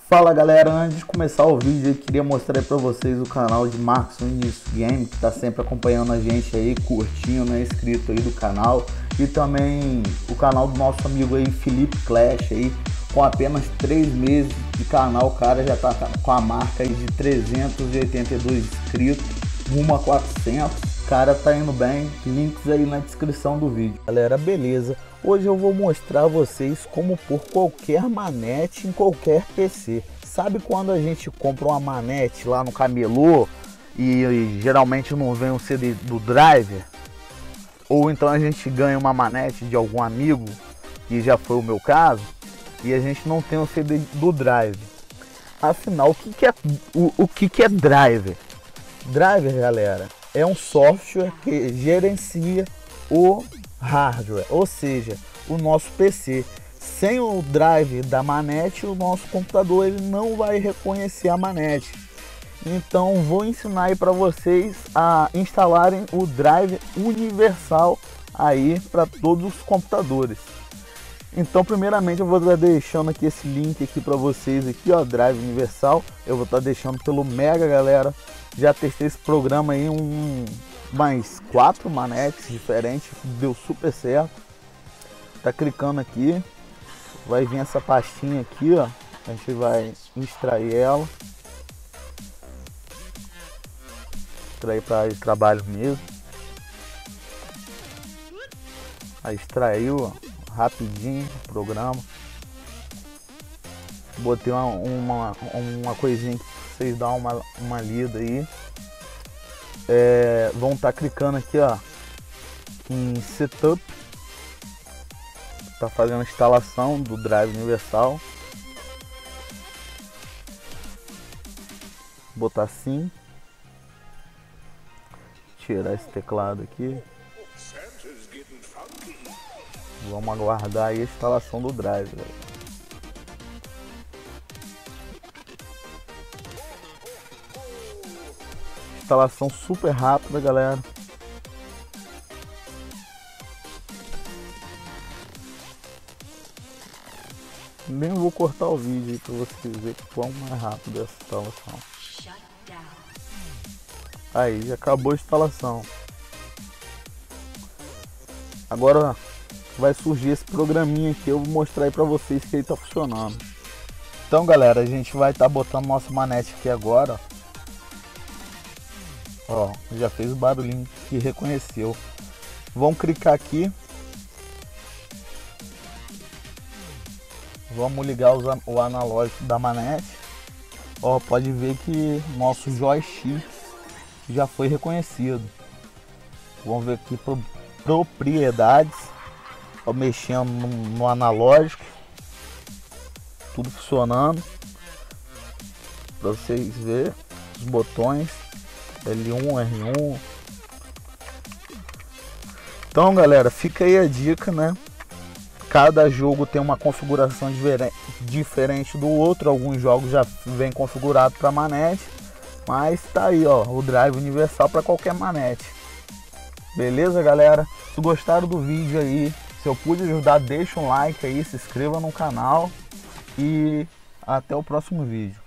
Fala galera, antes de começar o vídeo eu queria mostrar aí pra vocês o canal de Marcos Vinícius Game, que tá sempre acompanhando a gente aí, curtindo, né, inscrito aí do canal, e também o canal do nosso amigo aí Felipe Clash aí, com apenas 3 meses de canal, o cara já tá com a marca aí de 382 inscritos, rumo a 400. Cara, tá indo bem, links aí na descrição do vídeo. Galera, beleza, hoje eu vou mostrar a vocês como pôr qualquer manete em qualquer PC. Sabe quando a gente compra uma manete lá no camelô e geralmente não vem um CD do driver? Ou então a gente ganha uma manete de algum amigo, que já foi o meu caso, e a gente não tem o CD do driver. Afinal, o que é driver? Driver, galera, é um software que gerencia o hardware, ou seja, o nosso PC. Sem o drive da manete, o nosso computador ele não vai reconhecer a manete. Então vou ensinar aí para vocês a instalarem o drive universal aí para todos os computadores. Então primeiramente eu vou estar deixando aqui esse link aqui para vocês aqui, ó, drive universal. Eu vou estar deixando pelo Mega, galera. Já testei esse programa aí mais 4 manetes diferentes, deu super certo. Tá clicando aqui, vai vir essa pastinha aqui, ó. A gente vai extrair ela, extrair para trabalho mesmo. Aí extraiu, ó, rapidinho o programa. Botei uma coisinha que vocês dão uma lida aí. Vão estar clicando aqui, ó, em setup. Tá fazendo a instalação do drive universal. Botar assim. Tirar esse teclado aqui. Vamos aguardar aí a instalação do drive, galera. Instalação super rápida, galera. Nem vou cortar o vídeo aí para vocês verem quão mais rápido é essa instalação. Aí, já acabou a instalação. Agora vai surgir esse programinha aqui, eu vou mostrar aí para vocês que ele tá funcionando. Então, galera, a gente vai estar botando nossa manete aqui agora. Ó, já fez o barulhinho que reconheceu. Vamos clicar aqui. Vamos ligar o analógico da manete. Ó, pode ver que nosso joystick já foi reconhecido. Vamos ver aqui propriedades. Ó, mexendo no analógico. Tudo funcionando. Para vocês verem os botões. L1, R1. Então, galera, fica aí a dica, né? Cada jogo tem uma configuração diferente do outro. Alguns jogos já vem configurado para manete, mas tá aí, ó, o drive universal para qualquer manete. Beleza, galera? Se gostaram do vídeo aí, se eu pude ajudar, deixa um like aí, se inscreva no canal e até o próximo vídeo.